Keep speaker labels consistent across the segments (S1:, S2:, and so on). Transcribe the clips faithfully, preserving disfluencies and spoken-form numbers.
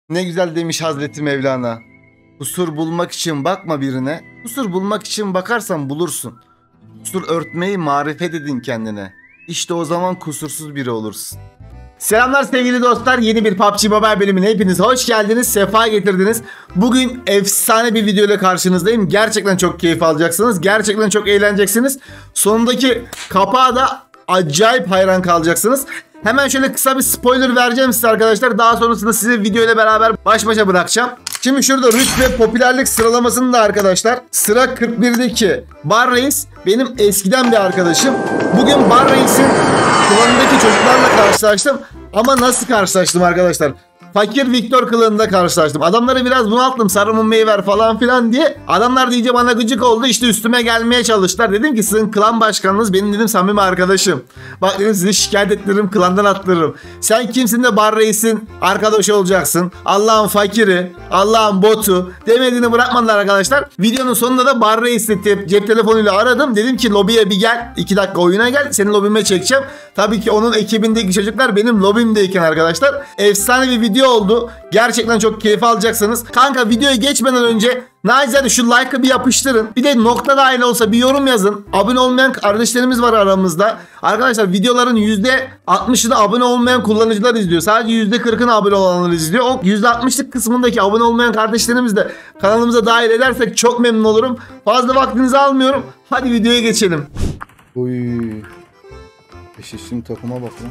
S1: Ne güzel demiş Hazreti Mevlana. Kusur bulmak için bakma birine. Kusur bulmak için bakarsan bulursun. Kusur örtmeyi marifet edin kendine. İşte o zaman kusursuz biri olursun. Selamlar sevgili dostlar. Yeni bir P U B G Mobile bölümüne hepiniz hoş geldiniz. Sefa getirdiniz. Bugün efsane bir video ile karşınızdayım. Gerçekten çok keyif alacaksınız. Gerçekten çok eğleneceksiniz. Sonundaki kapağa da acayip hayran kalacaksınız. Hemen şöyle kısa bir spoiler vereceğim size arkadaşlar. Daha sonrasında sizi video ile beraber baş başa bırakacağım. Şimdi şurada rütbe popülerlik sıralamasında arkadaşlar sıra kırk birdeki Bar Reis benim eskiden bir arkadaşım. Bugün Bar Reis'in klanındaki çocuklarla karşılaştım. Ama nasıl karşılaştım arkadaşlar? Fakir Victor kılığında karşılaştım. Adamları biraz bunalttım. Sarı mumyayı ver falan filan diye. Adamlar diyece bana gıcık oldu. İşte üstüme gelmeye çalıştılar. Dedim ki sizin klan başkanınız benim dedim samimi arkadaşım. Bak dedim sizi şikayet ettiririm, klandan attırırım. Sen kimsin de Bar Reis'in arkadaşı olacaksın? Allah'ın fakiri, Allah'ın botu demediğini bırakmadılar arkadaşlar. Videonun sonunda da Bar Reis'i te- cep telefonuyla aradım. Dedim ki lobiye bir gel. iki dakika oyuna gel. Seni lobime çekeceğim. Tabii ki onun ekibindeki çocuklar benim lobimdeyken arkadaşlar. Efsane bir video oldu. Gerçekten çok keyif alacaksınız. Kanka videoya geçmeden önce nacizane şu like'ı bir yapıştırın. Bir de nokta dahil olsa bir yorum yazın. Abone olmayan kardeşlerimiz var aramızda. Arkadaşlar videoların yüzde altmışını abone olmayan kullanıcılar izliyor. Sadece yüzde kırkını abone olanlar izliyor. O yüzde altmışlık kısmındaki abone olmayan kardeşlerimiz de kanalımıza dahil edersek çok memnun olurum. Fazla vaktinizi almıyorum. Hadi videoya geçelim. Oy. Eşeğin takıma bak lan.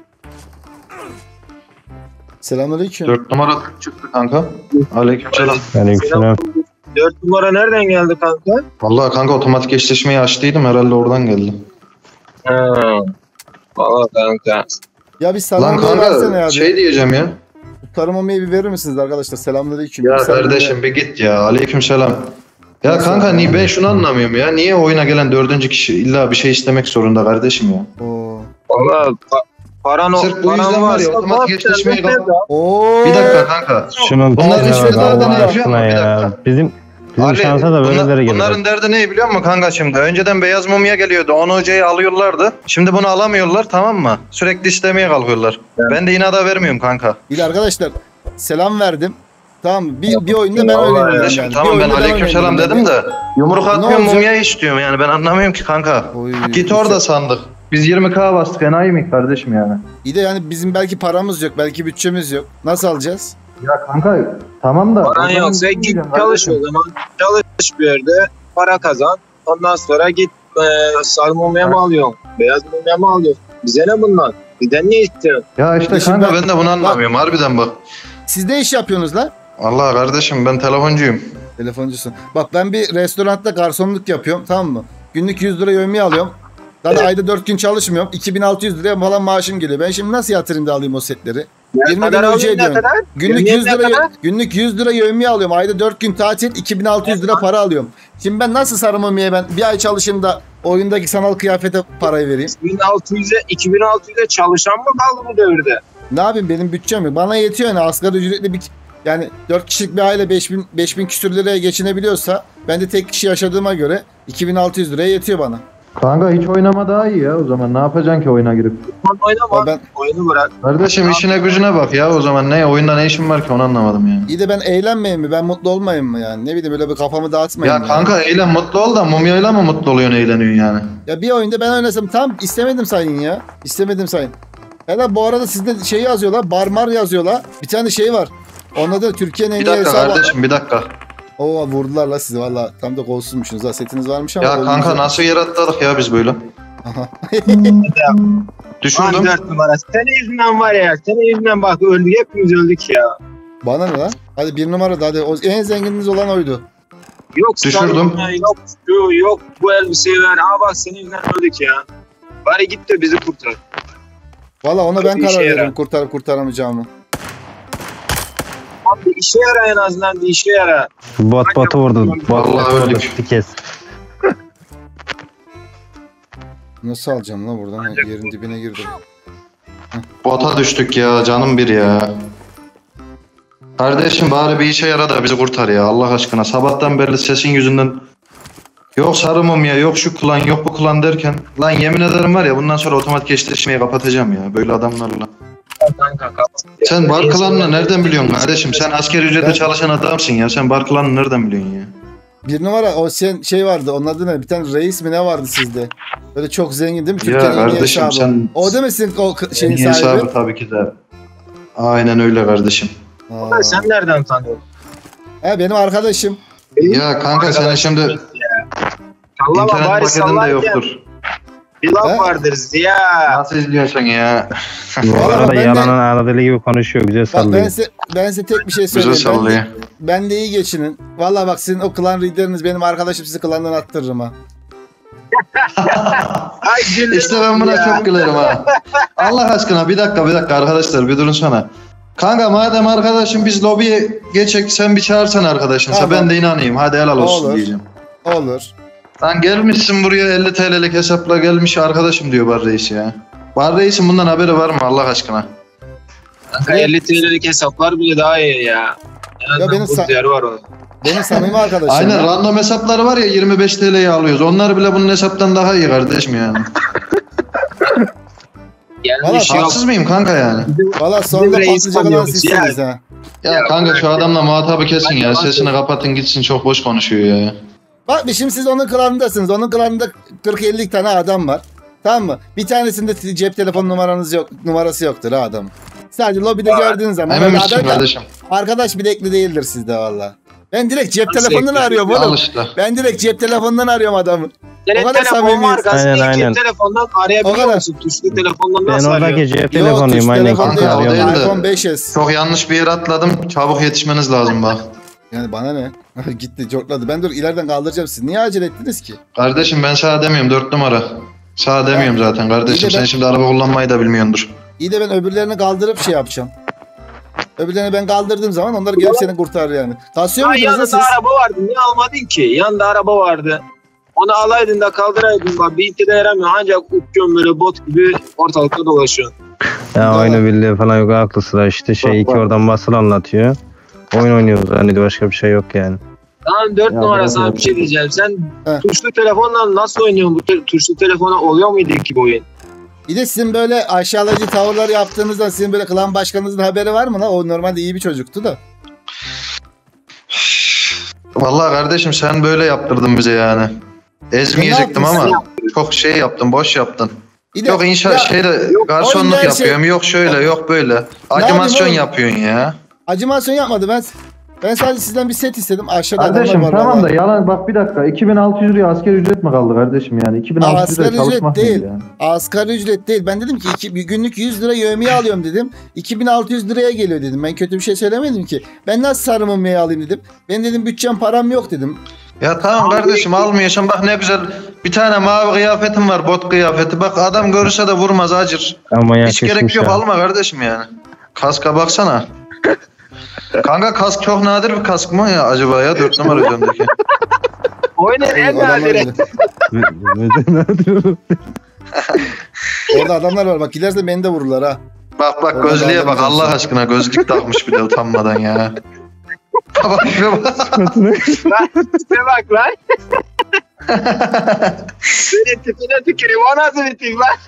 S1: Selamünaleyküm.
S2: dört numara çıktı kanka. Aleykümselam.
S3: Aleykümselam.
S4: dört numara nereden geldi kanka?
S2: Vallahi kanka otomatik eşleşmeyi açtıydım herhalde oradan geldi.
S4: Ha. Valla kanka.
S1: Ya bir
S2: Lan
S1: selam versene
S2: kanka
S1: abi.
S2: şey diyeceğim ya.
S1: Tarımamayı bir verir misiniz arkadaşlar? Selamünaleyküm.
S2: Ya
S1: Bir selam
S2: kardeşim
S1: ver.
S2: bir git ya. Aleykümselam. Ya kanka niye ben şunu anlamıyorum ya. Niye oyuna gelen dördüncü kişi illa bir şey istemek zorunda kardeşim ya.
S1: Oo.
S4: Valla pa- paran o.
S2: Sırf bu
S4: paran
S2: yüzden var ya,
S4: varsa
S2: otomatik
S4: bak,
S2: eşleşmeyi
S4: sen de
S2: kapat.
S1: Oo.
S2: Bir dakika kanka.
S3: Şunun
S2: Bunlar
S3: tadına
S2: hiçbir
S3: bak
S2: zaten
S3: Allah
S2: yaşıyor
S3: aşkına
S2: mu? Bir
S3: ya.
S2: dakika.
S3: Bizim bizim
S2: Ali,
S3: şansa da
S2: bunlar-
S3: böyleleri gelir.
S2: bunların derdi ne biliyor musun kanka şimdi? Önceden beyaz mumya geliyordu. Onu hocayı alıyorlardı. Şimdi bunu alamıyorlar, tamam mı? Sürekli istemeye kalkıyorlar. Ben de inada vermiyorum kanka.
S1: Bir de arkadaşlar selam verdim. Tamam mı? Bir, bir oyunda ben
S4: Vallahi
S1: öyleyim.
S2: Kardeşim
S1: yani.
S2: tamam
S1: Bir
S2: ben
S1: oyunda
S2: aleykümselam
S1: öyleyim.
S2: dedim de yumruk atmıyorum,
S1: olacak?
S2: mumyayı istiyorum yani ben anlamıyorum ki kanka.
S1: Oy.
S2: Git orada sandık. Biz yirmi K bastık enayi mi kardeşim yani?
S1: İyi de yani bizim belki paramız yok. Belki bütçemiz yok. Nasıl alacağız?
S2: Ya kanka tamam da.
S4: Paran yoksa git çalış o zaman. Çalış bir yerde. Para kazan. Ondan sonra git e, sarı mumya mı alıyorsun? Beyaz mumya mı alıyorsun? Bize ne bunlar? Bizden ne istiyorsun?
S2: Ya işte
S1: Şimdi
S2: kanka
S1: ben-
S2: ben de bunu anlamıyorum harbiden bak.
S1: Siz ne iş yapıyorsunuz lan?
S2: Allah kardeşim ben telefoncuyum.
S1: Telefoncusun. Bak ben bir restoranda garsonluk yapıyorum, tamam mı? Günlük yüz lira yevmiye alıyorum. Zaten ayda dört gün çalışmıyorum. iki bin altı yüz liraya falan maaşım geliyor. Ben şimdi nasıl yatırayım da alayım o setleri?
S4: Ne
S1: yirmi bin
S4: kadar
S1: önce
S4: alıyorsun, ne
S1: ediyorum.
S4: kadar?
S1: Günlük
S4: Yevmiye
S1: yüz
S4: ne
S1: lira
S4: kadar?
S1: günlük yüz lira yevmiye alıyorum. Ayda dört gün tatil iki bin altı yüz lira para alıyorum. Şimdi ben nasıl sarımamiye ben bir ay çalışayım da oyundaki sanal kıyafete parayı vereyim?
S4: iki bin altı yüze iki bin altı yüze çalışan mı kaldı bu devirde?
S1: Ne yapayım benim bütçem yok. Bana yetiyor yani asgari ücretli bir yani dört kişilik bir aile beş bin beş bin küsür liraya geçinebiliyorsa ben de tek kişi yaşadığıma göre iki bin altı yüz liraya yetiyor bana.
S2: Kanka hiç oynama daha iyi ya o zaman ne yapacaksın ki oyuna girip?
S4: Lan oynama.
S1: Ya ben
S4: Oyunu bırak.
S2: Kardeşim işine gücüne bak ya o zaman ne oyunda ne işin var ki onu anlamadım yani.
S1: iyi de ben eğlenmeyeyim mi? Ben mutlu olmayayım mı yani? Ne bileyim böyle bir kafamı dağıtmayayım.
S2: Ya
S1: yani.
S2: kanka eğlen mutlu ol da mumyayla mı mutlu oluyorsun eğleniyorsun yani?
S1: Ya bir oyunda ben oynasam tam istemedim sayın ya. İstemedim sayın. Hele bu arada sizde şey yazıyorlar. Barmar yazıyorlar. Bir tane şey var. Onda da Türkiye'nin en
S2: Bir
S1: iyi
S2: dakika
S1: hesabı.
S2: kardeşim bir dakika.
S1: Oo vurdular la sizi valla. Tam da golsüzmüşsünüz ha. Setiniz varmış ama.
S2: Ya
S1: golünüz
S2: kanka
S1: yok.
S2: nasıl yer atladık ya biz böyle?
S1: Aha.
S2: Düşürdüm.
S4: Lan dört numara. Senin yüzünden var ya. Senin yüzünden bak öldük. Hepimiz öldük ya.
S1: Bana ne lan? Hadi bir numara da hadi. O en zengininiz olan oydu.
S4: Yok
S2: Düşürdüm.
S4: sarılma, yok şu, yok bu elbiseyi ver. Aa bak senin yüzünden öldük ya. Bari git de bizi kurtar.
S1: Valla ona ben
S4: Bir
S1: karar
S4: işe
S1: veririm
S4: yarar.
S1: kurtarıp kurtaramayacağımı.
S4: Abi bir işe yara en azından bir işe yara.
S3: Bot botu vurdu. Bot
S2: Vallahi
S3: botu vurdu.
S2: öldük.
S3: Bir kez.
S1: Nasıl alacağım lan buradan? Ha, yerin dibine girdim.
S2: Bota düştük ya canım bir ya. Kardeşim bari bir işe yara da bizi kurtar ya Allah aşkına. Sabahtan beri sesin yüzünden yok sarı mumya yok şu klan yok bu klan derken lan yemin ederim var ya bundan sonra otomatik eşleşmeyi kapatacağım ya böyle adamlarla.
S4: kanka kapat.
S2: Sen bar klanını nereden biliyorsun kardeşim? Sen asker ücrete çalışan adamsın ya. Sen bar klanını nereden biliyorsun ya?
S1: Bir numara o sen şey vardı. Onun adı ne? Bir tane reis mi ne vardı sizde? Böyle çok zengin değil mi?
S2: Ya
S1: Türkiye'nin en iyi
S2: kardeşim
S1: hesabı.
S2: sen...
S1: O demesin o k- şeyin
S2: En iyi
S1: sahibi.
S2: hesabı tabii ki de. Aynen öyle kardeşim.
S1: Aa.
S4: Sen nereden tanıyorsun?
S1: He, benim arkadaşım.
S2: Ya kanka senin şimdi
S4: Sallama
S2: internet
S4: bari
S2: paketin de
S4: sallarken
S2: yoktur.
S4: bir laf
S1: He?
S4: vardır Ziya.
S2: Nasıl izliyorsun ya?
S3: Bu
S1: Vallahi
S3: arada
S1: ben de-
S3: yalanın aradığı gibi konuşuyor. Güzel
S1: Bak ben
S3: sallıyor.
S1: size, ben size tek bir şey
S2: Güzel
S1: söyleyeyim. Ben
S2: sallıyor.
S1: de, ben de iyi geçinin. Vallahi bak sizin o klan lideriniz benim arkadaşım, sizi klandan attırırım ha.
S4: Ay güldüm
S2: İşte ben buna
S4: ya.
S2: çok gülerim ha. Allah aşkına bir dakika bir dakika arkadaşlar bir durun sana. Kanka madem arkadaşım biz lobiye geçek sen bir çağırsan arkadaşınsa
S1: Tamam.
S2: ben de inanayım. Hadi helal olsun
S1: Olur.
S2: diyeceğim.
S1: Olur.
S2: Lan gelmişsin buraya elli T L'lik hesapla gelmiş arkadaşım diyor Bar Reis ya. Bar Reis'in bundan haberi var mı Allah aşkına?
S4: Kanka elli T L'lik hesaplar bile daha iyi ya. Yani
S1: Ya benim
S4: bu
S1: sa-
S4: değeri var onun.
S1: Benim samimi arkadaşım.
S2: Aynen
S1: ya.
S2: random hesapları var ya yirmi beş T L'ye alıyoruz. Onlar bile bunun hesaptan daha iyi kardeşim yani.
S4: Gelmiş yok.
S2: Haksız mıyım kanka yani?
S1: Valla sonunda
S4: Reis
S1: patlayacak olan
S4: sanıyormuş
S1: sizsiniz ha.
S2: Ya kanka şu adamla muhatabı kesin ya. Sesini kapatın gitsin çok boş konuşuyor ya.
S1: Bak bir şimdi siz onun klanındasınız. Onun klanında kırk elli tane adam var. Tamam mı? Bir tanesinde cep telefon numaranız yok, numarası yoktur ha adam. Sadece lobide gördüğünüz zaman
S2: Emin
S1: öyle
S2: misin
S1: adam-
S2: kardeşim?
S1: arkadaş bile ekli değildir sizde valla. Ben direkt cep
S4: Nasıl
S1: telefonundan
S4: ekli?
S1: arıyorum
S2: Al
S1: oğlum.
S2: işte.
S1: Ben direkt cep telefonundan arıyorum adamı.
S4: Senin
S1: O kadar
S4: telefon
S1: samimiyiz.
S4: markası
S3: Aynen,
S4: değil,
S3: aynen.
S4: cep telefondan
S1: O
S4: arayabiliyor
S1: kadar.
S4: musun? Tuşlu telefondan
S3: Ben
S4: nasıl
S3: oradaki
S4: arıyorsun?
S3: cep
S1: Yok,
S3: telefonuyum
S1: tuş
S3: aynen.
S1: telefon
S3: Kanka
S1: değil.
S2: o
S3: arıyorum.
S2: değil de-
S1: iPhone beş S.
S2: Çok yanlış bir yere atladım. Çabuk yetişmeniz lazım bak.
S1: Yani bana ne? Gitti, cortladı. Ben dur ileriden kaldıracağım sizi. Niye acele ettiniz ki?
S2: Kardeşim ben sana demiyorum dört numara. Sana demiyorum zaten kardeşim.
S1: İyi de ben-
S2: Sen şimdi araba kullanmayı da bilmiyordur.
S1: İyi de ben öbürlerini kaldırıp şey yapacağım. Öbürlerini ben kaldırdığım zaman onlar gelip seni kurtarır yani. Kasıyor
S4: Ay
S1: muydunuz
S4: yanında
S1: da siz?
S4: araba vardı. Niye almadın ki? Yanında araba vardı. Onu alaydın da kaldıraydın. Bak bir iki de yaramıyor. Ancak uçuyorsun böyle bot gibi ortalıkta dolaşıyorsun.
S3: Ya
S1: Doğru.
S3: oyunu bildiği falan yok haklısı da işte şey
S2: Bak,
S3: iki
S2: bak.
S3: oradan basılı anlatıyor. Oyun oynuyoruz hani başka bir şey yok yani.
S4: Tamam dört
S2: Ya
S4: numara
S2: ben-
S4: sana bir şey diyeceğim. Sen
S1: Heh.
S4: tuşlu telefonla nasıl oynuyorsun? Bu te- tuşlu telefona oluyor muydu ki bu oyun?
S1: Bir de sizin böyle aşağılayıcı tavırlar yaptığınızda sizin böyle klan başkanınızın haberi var mı lan? O normalde iyi bir çocuktu da.
S2: Vallahi kardeşim sen böyle yaptırdın bize yani. Ezmeyecektim
S1: Ne
S2: ama
S1: yaptın
S2: çok şey yaptın, boş yaptın.
S1: Bir de,
S2: Yok inşa
S1: ya,
S2: şeyde garsonluk
S1: oyunda her şey-
S2: yapıyorum. Yok şöyle, yok böyle. Animasyon
S1: oğlum?
S2: yapıyorsun ya.
S1: acımasyon yapmadı ben. Ben sadece sizden bir set istedim. Aşağıda
S5: Kardeşim
S1: adamlar var.
S5: tamam da
S1: vallahi.
S5: yalan bak bir dakika iki bin altı yüz liraya asker ücret mi kaldı kardeşim yani iki bin altı yüz
S1: Asgari
S5: liraya
S1: ücret
S5: çalışmak
S1: değil.
S5: değil yani.
S1: Asgari ücret değil. Ben dedim ki iki, bir günlük yüz lira yevmiye alıyorum dedim. iki bin altı yüz liraya geliyor dedim. Ben kötü bir şey söylemedim ki. Ben nasıl sarımımıya alayım dedim. Ben dedim bütçem param yok dedim.
S2: Ya tamam kardeşim almıyorsun bak ne güzel bir tane mavi kıyafetim var bot kıyafeti bak adam görürse de vurmaz acır.
S3: Ama
S2: Hiç gerek
S3: yakışmış
S2: yok
S3: ya.
S2: alma kardeşim yani. Kaska baksana. Kanka kask çok nadir bir kask mı ya acaba ya dört numara üzerindeki.
S4: Oyunun en
S1: Adamlar
S4: nadiri.
S1: öyle. Orada adamlar var. Bak giderse beni de vururlar ha.
S2: Bak bak
S1: Oradan
S2: gözlüğe bak
S1: aldım
S2: Allah
S1: ben.
S2: aşkına gözlük takmış bir de utanmadan ya. Bak şuna bak.
S4: Tipe bak lan. Senin tipine tüküreyim. O nasıl bir tip lan?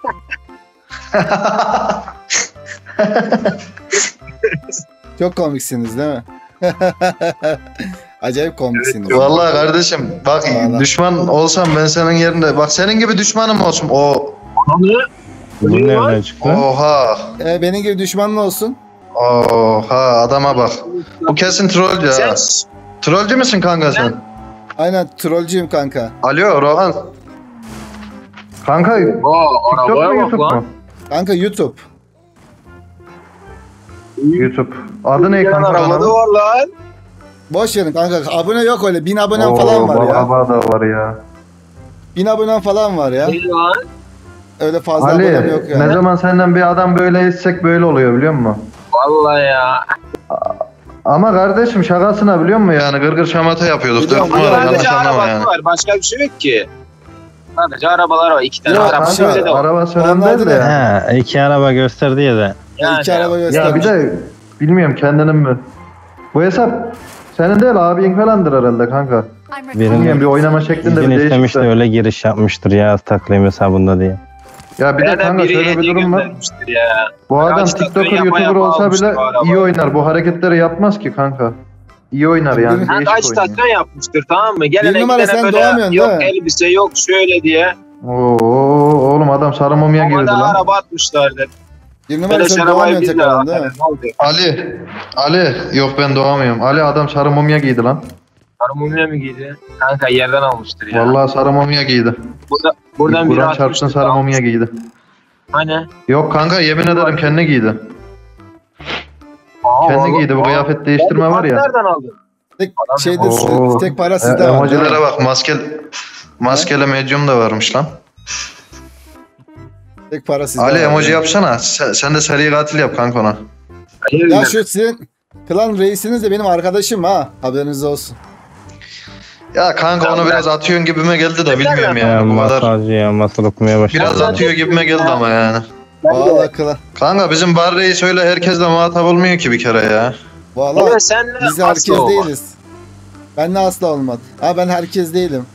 S1: Çok komiksiniz değil mi? Acayip komiksiniz.
S2: Vallahi kardeşim bak
S1: Vallahi.
S2: düşman olsam ben senin yerinde bak senin gibi düşmanım olsun. O
S4: Onu
S3: Bu nereden çıktı?
S2: oha.
S1: Ee, benim gibi düşmanın olsun.
S2: Oha adama bak. Bu kesin troll ya.
S4: sen
S2: Trollcü müsün kanka sen?
S1: Aynen trollcüyüm kanka.
S2: Alo Rohan.
S5: Kanka TikTok
S4: o
S5: mu
S4: arabaya bak
S5: YouTube
S4: lan.
S5: mu?
S1: Kanka YouTube.
S5: YouTube. Adı ne
S4: Yan
S5: kanka?
S4: arabada
S5: kanalın?
S4: var lan.
S1: Boş verin kanka. Abone yok öyle. Bin abonem
S5: Oo,
S1: falan var ya.
S5: baba da var ya.
S1: Bin abonem falan var ya.
S4: Ne lan?
S1: Öyle fazla
S5: Ali
S1: abonem yok yani.
S5: ne zaman senden bir adam böyle etsek böyle oluyor biliyor musun?
S4: Vallahi ya.
S5: Ama kardeşim şakasına biliyor musun ya?
S2: Yani gırgır şamata yapıyorduk.
S1: Biliyorum,
S2: Dört numara
S1: biliyorum.
S2: yanlış
S4: Sadece
S2: anlama
S4: arabası
S2: yani.
S4: var. Başka bir şey yok ki. Sadece arabalar var. İki tane
S1: Yok,
S4: araba.
S1: kanka,
S4: Şöyle de var.
S5: Araba söylem
S1: Onlar
S5: değil
S1: da
S5: de.
S1: ne?
S5: ya.
S3: Ha, iki araba gösterdi ya da.
S4: Yani.
S1: İki araba
S5: Ya
S1: göstermiş.
S5: bir de bilmiyorum kendinin mi? Bu hesap senin değil abin falandır herhalde kanka. Bilmiyorum bir
S3: Birinin
S5: oynama şeklinde
S3: izin
S5: bir
S3: istemiş
S5: değişiklik.
S3: de öyle giriş yapmıştır ya az taklayayım hesabında diye.
S5: Ya bir de
S4: Ya da
S5: kanka
S4: biri
S5: şöyle bir
S4: hediye
S5: durum var.
S4: göndermiştir ya.
S5: Bu adam
S4: Kaç dakika
S5: TikToker,
S4: yapa
S5: YouTuber
S4: yapa
S5: olsa
S4: almıştır
S5: bile
S4: bu araba.
S5: iyi oynar. Bu hareketleri yapmaz ki kanka. İyi oynar yani.
S1: Bir-
S4: Ha,
S5: Değişik
S4: kaç
S5: oynuyor.
S4: dakika yapmıştır, tamam mı? Gelene
S1: Bir numara
S4: gidene
S1: sen
S4: böyle
S1: doğamıyorsun
S4: yok
S1: değil mi?
S4: elbise yok şöyle diye.
S5: Oo oğlum adam sarı mumya girdi
S4: Ama da
S5: lan.
S4: araba atmışlardır.
S1: Bir numara
S4: Böyle
S1: sen
S4: arabayı
S1: doğamıyorsun
S4: biz de
S1: tekrardan değil mi?
S4: atarız, ne olacak?
S2: Ali. Ali. Yok ben doğamıyorum. Ali adam sarı mumya giydi lan.
S4: Sarı mumya mı giydi? Kanka yerden almıştır ya.
S5: Vallahi sarı mumya giydi.
S4: Burada, buradan biri
S5: Kur'an
S4: atmıştır.
S5: çarpsın sarı
S4: tamam.
S5: mumya giydi.
S4: Hani?
S2: Yok kanka yemin ederim kendi giydi.
S4: Aa,
S5: Kendi
S4: vallahi-
S5: giydi. Bu
S4: Aa,
S5: kıyafet değiştirme
S4: bu
S5: var ya.
S4: Nereden aldın?
S1: Tek
S4: Adam-
S1: şeyde
S5: Oo.
S1: tek para
S5: E,
S1: sizde var. değil mi?
S2: Emojilere bak maske maskeli medyum da varmış lan.
S1: Tek para sizde
S2: Ali
S1: var.
S2: emoji yapsana. Sen, sen de seri katil yap kanka ona.
S4: Hayır,
S1: Ya şu sizin klan reisiniz de benim arkadaşım ha. Haberiniz olsun.
S2: Ya kanka onu biraz atıyorsun gibime geldi de bilmiyorum
S3: Ya
S2: yani bu kadar.
S3: masajcı ya masal okumaya başladı.
S2: Biraz atıyor gibime geldi ama yani.
S1: Vallahi klan.
S2: Kanka bizim bar reis öyle herkesle muhatap olmuyor ki bir kere ya.
S1: Vallahi
S4: Evet, sen de
S1: biz
S4: asla
S1: herkes
S4: olma.
S1: değiliz. Ben de asla olmadı. Ha ben herkes değilim.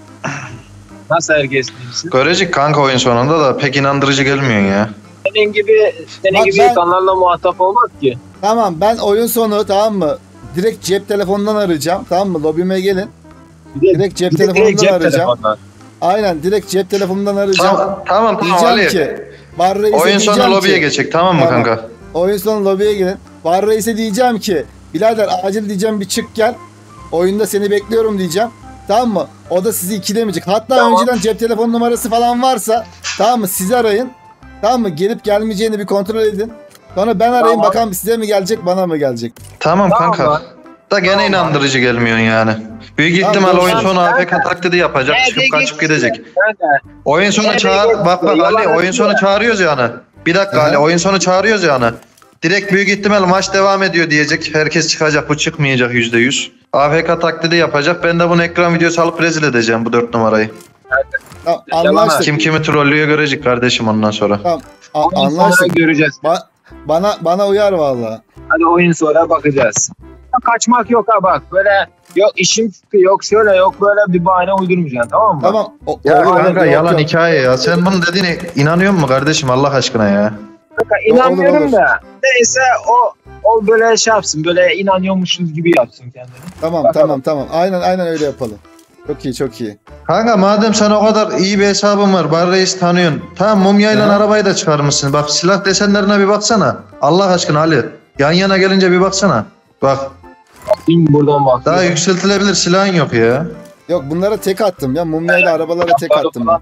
S4: Nasıl herkes değilsin?
S2: Görecek kanka oyun sonunda da pek inandırıcı gelmiyorsun ya.
S4: Senin gibi, senin
S1: Bak
S4: gibi
S1: ben-
S4: insanlarla muhatap olmaz ki.
S1: Tamam ben oyun sonu tamam mı? Direkt cep telefonundan arayacağım. Tamam mı? Lobime gelin.
S4: Bir de,
S1: Direkt cep
S4: bir de direkt
S1: telefonundan
S4: cep
S1: arayacağım.
S4: telefondan.
S1: Aynen direkt cep telefonundan arayacağım.
S2: Tamam tamam, tamam
S1: Diyeceğim
S2: Ali.
S1: ki Bar Reis'e
S2: Oyun
S1: diyeceğim
S2: sonu lobiye
S1: ki,
S2: geçecek tamam mı
S1: Tamam.
S2: kanka?
S1: Oyun sonu lobiye gelin. Bar Reis'e diyeceğim ki birader acil diyeceğim bir çık gel. Oyunda seni bekliyorum diyeceğim. Tamam mı? O da sizi ikilemeyecek. Hatta
S4: Tamam.
S1: önceden cep telefon numarası falan varsa tamam mı sizi arayın. Tamam mı? Gelip gelmeyeceğini bir kontrol edin. Sonra ben arayayım
S4: Tamam.
S1: bakalım size mi gelecek bana mı gelecek.
S2: Tamam
S4: Tamam
S2: kanka.
S4: lan.
S2: Da gene
S4: Tamam.
S2: inandırıcı gelmiyorsun yani. Büyük
S1: Tamam,
S2: ihtimal
S1: tamam.
S2: oyun sonu
S4: Kanka.
S2: A F K taklidi yapacak.
S4: Nerede
S2: Çıkıp kaçıp
S4: geçti?
S2: gidecek.
S4: Kanka,
S2: Oyun sonu
S4: Nerede
S2: çağır.
S4: geçti?
S2: Bak bak
S4: Yalan
S2: Ali oyun sonu
S4: atıyor.
S2: çağırıyoruz yani. Bir dakika
S1: Hı.
S2: Ali oyun sonu çağırıyoruz yani. Direkt büyük ihtimal maç devam ediyor diyecek. Herkes çıkacak bu çıkmayacak yüzde yüz. A F K taklidi yapacak. Ben de bunu ekran videosu alıp rezil edeceğim bu dört numarayı.
S1: Tamam,
S4: Yalan
S1: anlaştık.
S2: Kim kimi trollüyor görecek kardeşim ondan sonra.
S1: Tamam, a-
S4: oyun sonra
S1: anlaştık.
S4: göreceğiz.
S1: Ba- bana bana uyar vallahi.
S4: Hadi oyun sonra bakacağız. Ya kaçmak yok ha bak. Böyle yok işim çıktı yok şöyle yok böyle bir bahane uydurmayacaksın, tamam mı?
S1: Tamam. O,
S2: Ya
S1: olur,
S2: kanka
S1: yok,
S2: yalan
S1: yok.
S2: hikaye ya. Sen bunun dediğine inanıyor musun kardeşim Allah aşkına ya?
S4: Kanka inanmıyorum
S1: Olur, olur.
S4: da. Neyse o o böyle şey yapsın. Böyle inanıyormuşuz gibi yapsın kendini.
S1: Tamam
S4: Bakalım.
S1: tamam tamam. Aynen aynen öyle yapalım. Çok iyi çok iyi.
S2: Kanka madem sen o kadar iyi bir hesabın var, Bar Reis tanıyorsun. Tamam mumyayla
S1: Hı.
S2: arabayı da çıkarmışsın. Bak silah desenlerine bir baksana. Allah aşkına Ali. Yan yana gelince bir baksana. Bak
S4: Şimdi buradan bak.
S2: daha yükseltilebilir silahın yok ya.
S1: Yok bunlara tek attım ya. Mumyayla arabalara tek attım ben.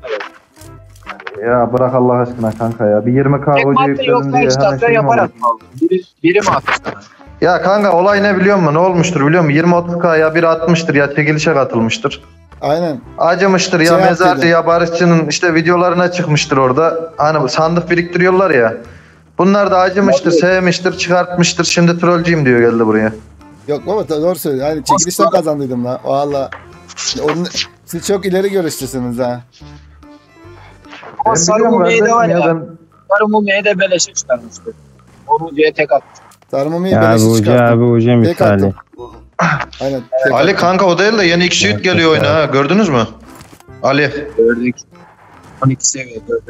S5: Ya bırak Allah aşkına kanka ya. Bir yirmi K
S4: Tek
S5: hoca
S4: madde
S5: yükledin
S4: yoksa
S5: diye
S4: hiç
S5: hemen
S4: dakika
S5: şey mi olur?
S4: yaparak mı aldın? Biri, biri mi attı sana?
S2: Ya kanka olay ne biliyor musun? Ne olmuştur biliyor musun? yirmi otuz K ya biri atmıştır ya çekilişe katılmıştır.
S1: Aynen.
S2: Acımıştır ya
S1: Şey
S2: mezarcı
S1: yaptıydı.
S2: ya Barışçı'nın işte videolarına çıkmıştır orada. Hani sandık biriktiriyorlar ya. Bunlar da acımıştır, sevmiştir, çıkartmıştır. Şimdi trollcüyüm diyor geldi buraya.
S1: Yok baba doğru söylüyor. Yani çekilişten kazandıydım la. Valla. Onun, siz çok ileri görüşlüsünüz ha.
S4: Ama
S5: Ben
S4: sarı
S5: biliyorum
S4: mumyayı da var
S5: kardeşim
S4: ya.
S5: ya ben
S4: Sarı mumyayı da beleşe çıkarmıştı. Onu diye tek attı.
S1: Sarmamıyı
S3: Ya
S1: beleşe
S3: bu uca abi
S1: çıkarttım.
S3: uca
S1: Tek
S3: misali.
S1: attım. Aynen. Tek
S2: Ali
S1: attım.
S2: kanka o değil de yeni X Suite geliyor oyuna ha. Gördünüz mü? Ali.
S4: Gördük. on iki seviye gördük.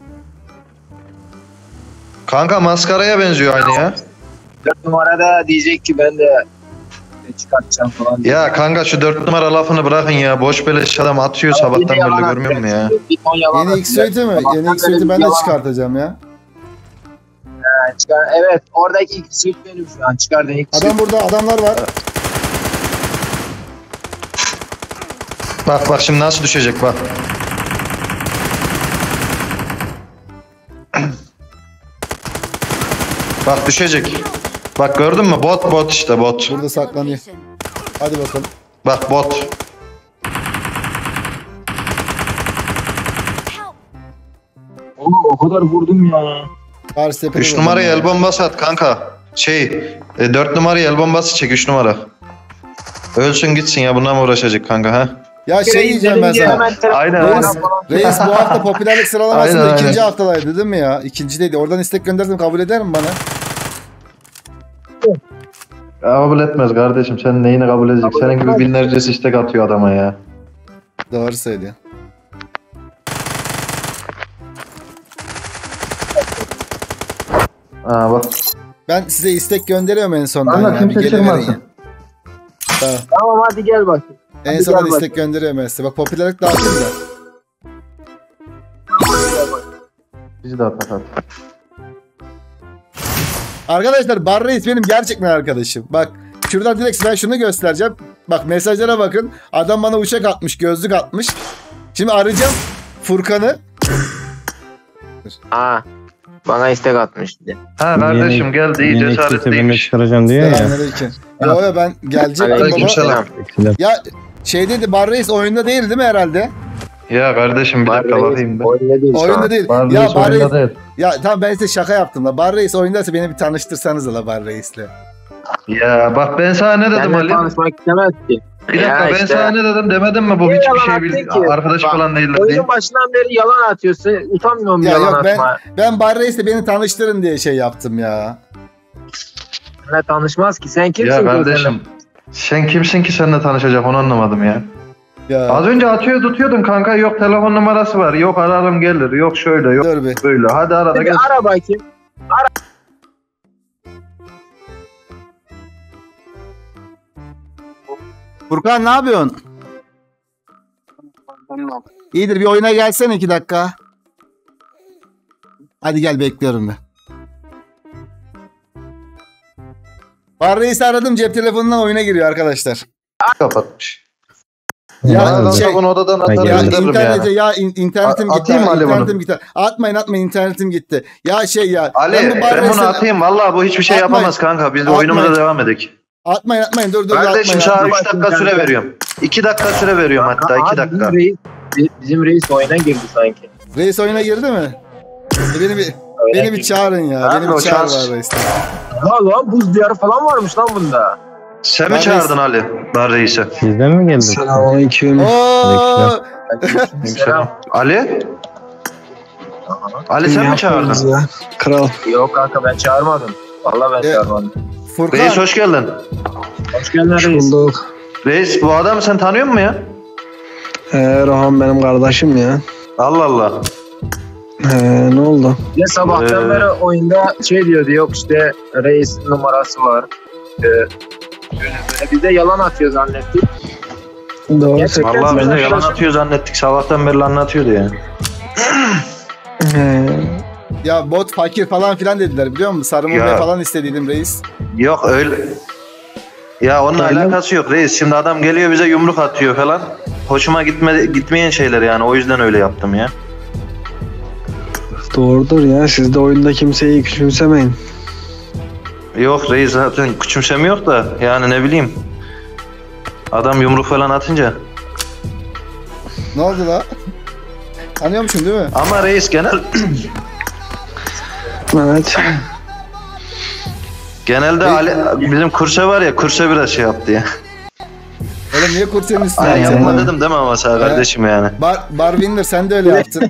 S2: Kanka maskaraya benziyor aynı ya.
S4: dört numarada diyecek ki ben de çıkartacağım falan. diye.
S2: Ya kanka şu dört numara lafını bırakın ya. Boş beleş adam atıyor
S4: Ama
S2: sabahtan
S4: yine yalan
S2: böyle görmüyor musun ya?
S4: atacak. Bir ton yalan
S1: Yeni
S4: atacak.
S1: X-Suite'i mi?
S4: Sabahtan
S1: Yeni
S4: beri
S1: X-Suite'i
S4: bir
S1: ben de
S4: yalan
S1: çıkartacağım ya.
S4: atacak. Çıkar. Evet oradaki ilk suite benim şu an. Çıkardığın ilk
S1: Adam
S4: suite.
S1: burada adamlar var.
S2: Bak bak şimdi nasıl düşecek bak. Bak düşecek. Bak gördün mü? Bot bot işte bot.
S1: Burada saklanıyor. Hadi bakalım.
S2: Bak bot.
S4: Oğlum o kadar vurdum ya.
S1: Karşı tepede
S2: üç
S1: vurdum
S2: numarayı
S1: ya.
S2: el bombası at kanka. Şey e, dört numarayı el bombası çek üç numara. Ölsün gitsin ya bununla mı uğraşacak kanka ha?
S1: Ya şey diyeceğim ben sana.
S2: Aynen,
S1: Reis,
S2: aynen.
S1: Reis bu hafta popülerlik sıralamasında
S2: Aynen,
S1: ikinci
S2: aynen.
S1: haftadaydı değil mi ya? İkincideydi. Oradan istek gönderdim kabul eder mi bana?
S5: kabul etmez kardeşim. Sen neyini kabul edecek?
S4: Kabul
S5: Senin gibi
S4: etmez.
S5: binlerce istek atıyor adama ya.
S1: Doğru söylüyor.
S5: Aa bak.
S1: Ben size istek gönderiyorum en sondan.
S5: Anla,
S1: ya.
S5: kimse
S1: Bir geliverin
S5: çıkmasın.
S1: ya. Tamam.
S4: Tamam hadi gel bakayım.
S1: En
S4: Hadi
S1: sondan
S4: gel
S1: istek gönderiyorum ben size. Bak popülerlik dağıtayım da.
S5: Bizi de at at at.
S1: Arkadaşlar Bar Reis benim gerçekten arkadaşım. Bak şuradan direkt ben şunu göstereceğim. Bak mesajlara bakın. Adam bana uçak atmış, gözlük atmış. Şimdi arayacağım Furkan'ı.
S4: Aa, bana istek atmış.
S2: Ha kardeşim geldi iyi
S3: Yeni eksikse ben de
S2: cesaretliymiş.
S3: çıkaracağım diye ya.
S1: Selamünaleyküm. Yo yo ben gelecektim
S2: Aleykümselam.
S1: baba.
S4: Selam.
S1: Ya şey dedi Bar Reis oyunda değil değil mi herhalde?
S2: Ya kardeşim bir dakika bakayım ben.
S4: Oyunda değil şu
S1: Oyunda
S4: an.
S1: değil.
S5: Var
S1: Ya
S5: Reis
S1: Bar Reis.
S5: oyunda değil.
S1: Ya tamam ben size şaka yaptım la. Bar Reis oyundaysa beni bir tanıştırsanız la Bar Reis'le.
S2: Ya bak ben sana ne dedim
S4: Seninle
S2: Ali?
S4: tanışmak istemez ki.
S2: Bir dakika
S4: Ya
S2: ben
S4: işte.
S2: sana ne dedim demedim mi bu
S4: Niye
S2: hiçbir
S4: yalan
S2: şey
S4: attın
S2: bil
S4: ki?
S2: arkadaş
S4: Bak,
S2: falan değildir diye.
S4: Oyunun başından beri yalan atıyorsun. Utanmıyor musun
S1: Ya
S4: yalan
S1: yok, ben-
S4: atmaya?
S1: Ben Bar Reis'le beni tanıştırın diye şey yaptım ya.
S4: Seninle tanışmaz ki. Sen kimsin
S2: Ya
S4: ki
S2: kardeşim sen kimsin ki seninle tanışacak onu anlamadım ya.
S1: Ya
S2: Az önce atıyor tutuyordum kanka yok telefon numarası var yok ararım gelir yok şöyle yok
S1: dur bir.
S2: böyle hadi arada
S4: seninle?
S2: gel.
S4: Bir ara bakayım.
S1: Furkan ne yapıyorsun? İyidir bir oyuna gelsene iki dakika. Hadi gel bekliyorum ben. Bar Reis'i aradım cep telefonundan oyuna giriyor arkadaşlar.
S2: Kapatmış.
S1: Ya
S2: Ya
S1: şey-
S2: şey, bunu odadan atar
S3: Ya
S1: Ya
S2: gönderirim
S1: internete
S2: yani.
S1: ya in- internetim
S2: A-
S1: gitti.
S2: atayım
S1: ya,
S2: mı Ali bunu?
S1: internetim gitti. Atmayın atmayın internetim gitti. Ya şey ya.
S2: Ali
S1: ben bu Bar
S2: ben
S1: Reis'e-
S2: bunu atayım vallahi bu hiçbir şey
S1: Atmayın.
S2: yapamaz kanka biz de
S1: Atmayın.
S2: oyunumuza devam ededik.
S1: Atmayın atmayın dur dur
S2: Kardeşim
S1: atmayın.
S2: sana
S1: atmayın.
S2: üç dakika süre veriyorum. iki dakika süre veriyorum hatta
S4: Aa,
S2: iki dakika.
S4: Bizim reis, bizim reis oyuna girdi sanki.
S1: Reis oyuna girdi mi? E beni bir
S4: Oyuna
S1: beni bir
S4: girdi.
S1: çağırın ya.
S2: Abi
S1: Beni bir
S2: o
S1: çağır
S2: şans.
S1: Bar Reis'te.
S4: Ha lan buz diyarı falan varmış lan bunda.
S2: Sen
S1: Ben
S2: mi çağırdın Ali? Bar Reis'i.
S3: Sizden mi geldi?
S4: Selamünaleyküm.
S1: Oo!
S4: Selam.
S2: Ali? Ali sen mi çağırdın?
S4: Ya. Kral. Yok kanka ben çağırmadım. Vallahi ben
S1: Evet.
S4: çağırmadım.
S1: Furkan.
S2: Reis hoş geldin.
S4: Hoş geldin reis.
S6: Bulduk.
S2: Reis bu adamı sen tanıyor musun ya?
S6: Ee, Rohan benim kardeşim ya.
S2: Allah Allah.
S6: Ee, ne oldu?
S4: Ya sabahtan
S2: Ee.
S4: beri oyunda şey diyordu yok işte reis numarası var. Ee, böyle böyle biz de yalan atıyor zannettik.
S6: Doğru
S4: Gerçekten
S6: söylüyorsun.
S2: Vallahi biz de
S4: ben
S2: yalan
S4: kardeşim.
S2: atıyor zannettik. Sabahtan beri anlatıyordu ya.
S6: Ee,
S1: Ya bot fakir falan filan dediler biliyor musun? Sarımı
S2: Ya.
S1: falan istediydim reis.
S2: Yok öyle. Ya onunla
S6: Aynen.
S2: alakası yok reis. Şimdi adam geliyor bize yumruk atıyor falan. Hoşuma gitmedi, gitmeyen şeyler yani. O yüzden öyle yaptım ya.
S6: doğrudur ya. Siz de oyunda kimseyi küçümsemeyin.
S2: Yok reis zaten küçümsemiyor da yani ne bileyim. Adam yumruk falan atınca.
S1: Ne oldu la? Tanıyormuşsun değil mi?
S2: Ama reis genel
S6: Evet.
S2: genelde Ali, bizim kurşa var ya kurşa biraz şey yaptı ya.
S1: Oğlum niye kursenin üstüne
S2: Aynen
S1: atıyorsun
S2: yapma
S1: lan?
S2: dedim değil mi ama sana
S1: Evet.
S2: kardeşim yani.
S1: Bar, Barwinder sen de öyle yaptın.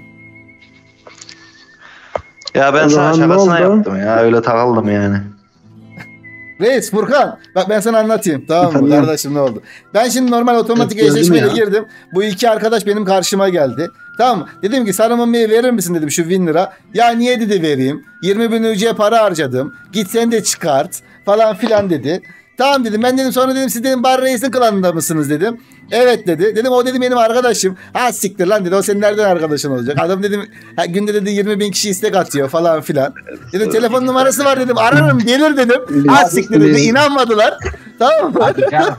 S2: Ya ben
S6: O
S2: sana
S6: zaman ne
S2: şakasına
S6: oldu?
S2: yaptım ya öyle takıldım yani.
S1: Reis Furkan bak ben sana anlatayım tamam mı
S6: Efendim?
S1: kardeşim ne oldu? Ben şimdi normal otomatik
S6: Evet, gördüm
S1: eşleşmeyle
S6: ya.
S1: girdim. Bu iki arkadaş benim karşıma geldi. Tamam mı? Dedim ki sarımamıyı verir misin dedim şu bin lira. Ya niye dedi vereyim. yirmi bin ücreye para harcadım. Git sen de çıkart falan filan dedi. Tamam dedim ben dedim sonra dedim siz dedim Bar Reis'in klanında mısınız dedim. Evet dedi. Dedim o dedim benim arkadaşım. Ha siktir lan dedi o senin nereden arkadaşın olacak. Adam dedim ha, günde dedi yirmi bin kişi istek atıyor falan filan. Dedim telefon numarası var dedim ararım gelir dedim. Ha siktir dedi inanmadılar. Tamam mı?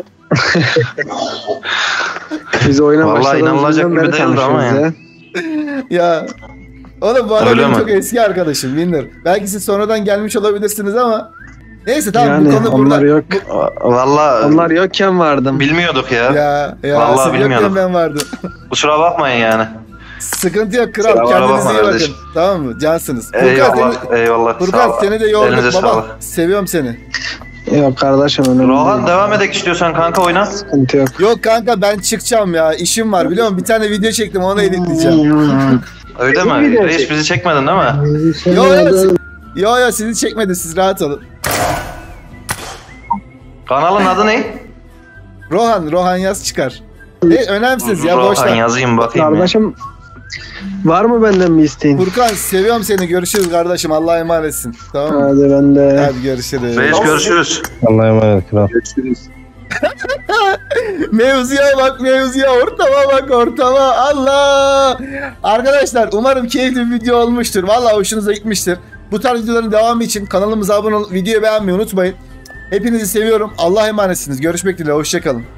S6: Biz oyuna
S2: Vallahi
S6: başladığımızdan
S2: inanılacak gibi
S6: beri
S2: değildi ama
S6: tanışıyoruz
S2: ya.
S6: ya.
S1: Ya oğlum bu adam
S2: Öyle
S1: benim
S2: mi?
S1: çok eski arkadaşım Winner. Belki siz sonradan gelmiş olabilirsiniz ama neyse tamam
S6: Yani
S1: bu konu
S6: onlar
S1: burada.
S6: yok.
S2: Vallahi
S6: Onlar yokken vardım.
S2: bilmiyorduk ya.
S1: Ya ya
S2: Vallahi
S1: siz yokken
S2: bilmiyordum.
S1: ben vardım.
S2: Kusura bakmayın yani.
S1: Sıkıntı yok kral
S2: Kusura
S1: kendinize
S2: bakma
S1: iyi bakın.
S2: kardeşim.
S1: Tamam mı? Cansınız. Furkan
S2: Eyvallah,
S1: seni,
S2: eyvallah.
S1: Furkan
S2: Sağ ol.
S1: seni de yorduk
S2: Elinize
S1: baba.
S2: sağlık.
S1: Seviyorum seni.
S6: Yok kardeşim önemli
S2: Rohan
S6: değil.
S2: devam edek istiyorsan kanka oyna.
S6: Sıkıntı yok.
S1: Yok kanka ben çıkacağım ya. İşim var biliyor musun? Bir tane video çektim onu editleyeceğim.
S2: Öyle
S4: Çok
S2: mi?
S4: iyi
S2: Reis
S4: gerçek.
S2: bizi çekmedin değil mi?
S1: Yo yo, yo yo sizi çekmedi siz rahat olun.
S2: Kanalın adı ne?
S1: Rohan, Rohan yaz çıkar. E, önemsiz ya boş
S2: Rohan
S1: ver.
S2: yazayım bakayım ya.
S6: Kardeşim Var mı benden bir isteğin?
S1: Furkan seviyorum seni. Görüşürüz kardeşim. Allah'a emanetsin. Tamam mı?
S6: Hadi ben de.
S1: Hadi görüşürüz.
S2: Reis görüşürüz.
S3: Allah'a emanet kral.
S4: Görüşürüz.
S1: Mevzuya bak, mevzuya, ortama bak, ortama. Allah! Arkadaşlar umarım keyifli bir video olmuştur. Vallahi hoşunuza gitmiştir. Bu tarz videoların devamı için kanalımıza abone olup videoyu beğenmeyi unutmayın. Hepinizi seviyorum. Allah'a emanetsiniz. Görüşmek dileğiyle. Hoşçakalın.